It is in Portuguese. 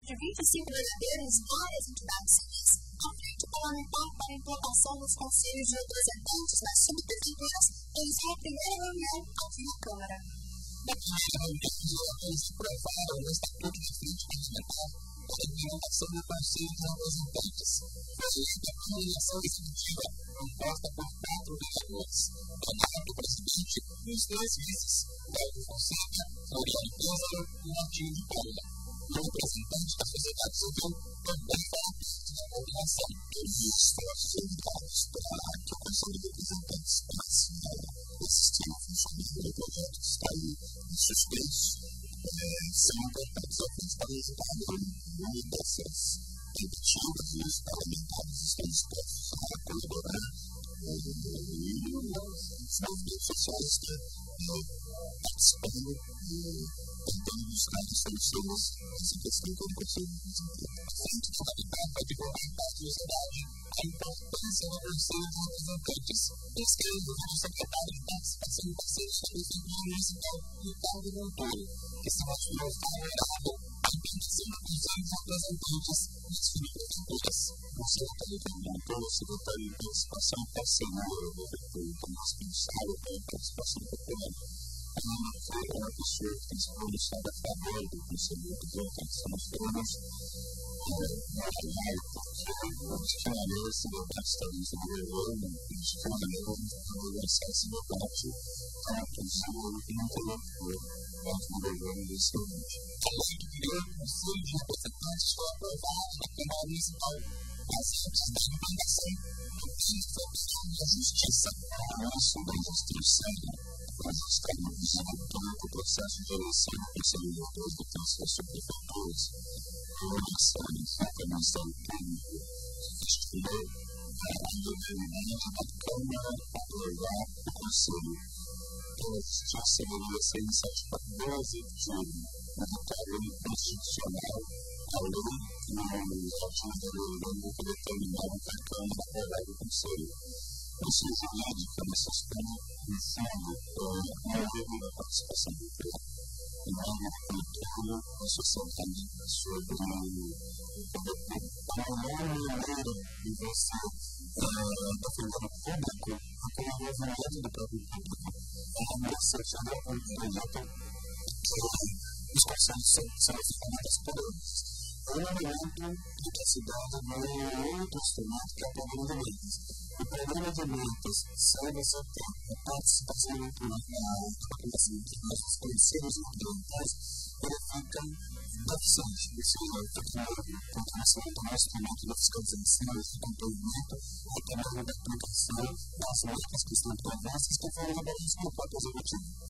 de 25 vereadores e várias entidades civis, a Frente Parlamentar para a Implantação dos Conselhos de Representantes nas Subprefeituras fez a primeira reunião aqui na Câmara. Na primeira reunião, os vereadores aprovaram o Estatuto da Frente Parlamentar para a Implantação do Conselho de Representantes. Foi eleita a nomeação definitiva, composta por 4 vereadores, Renato, presidente, e os 2 vices, Cláudio Fonseca, Floriano Pêsaro e Martinho de Paula. O representante da sociedade civil também fará parte da coordenação. Todos os esforços enviados para que o Conselho de Representantes passe a existir no funcionamento do projeto que está aí suspenso são importantes ao fim de parlamentar e dessas tentativas e os parlamentares estão dispostos a colaborar e os movimentos sociais estão participando e tentando buscar soluções nessa questão que eu não consigo representar. A Frente Parlamentar vai divulgar para a sociedade a importância do Conselho de Representantes. Escreve o secretário de Participação e Parceiro sobre o Centro Municipal, Ricardo Montoro, que se mostrou favorável à implantação do Conselho de Representantes nas subprefeituras. O secretário Montoro, o secretário de Participação e Parceiro, o responsável pela participação popular. Foi uma pessoa que tem se pronunciado a favor do Conselho de Representantes. Nós temos os questionadores se debatem esse governo, os questionadores conversar esse debate com a pessoa que não tem parte do governo desse momento. A lei do primeiro Conselho de Representantes foi aprovada na Câmara Municipal. As regras da implantação do Plano Federal da Justiça, sobre a instrução, está visando todo o processo de eleição do Conselho de Representantes das subprefeituras, a eleição do Ministério Público, estimou a unanimidade da Câmara aprovar o Conselho pela Justiça essa iniciativa 12 de julho, na lei constitucional, a lei legislativa da lei que determinava que a Câmara aprovar o Conselho. Isso jurídica necessita, no fundo, uma lei da participação popular, uma lei de controle da sociedade sobre o poder público. A maneira de você defender o público é com o movimento do próprio público. É uma demonstração da oportunidade os conselhos são formados por eles. É um momento em que a cidade ganha outro instrumento que é o programa de metas. O programa de metas, se você tem a participação na dos conselhos implementais, ele fica deficiente. Isso é a continuação do nosso instrumento da fiscalização, do acompanhamento, até mesmo da aplicação das metas que estão previstas, que foram elaboradas pelo próprio executivo.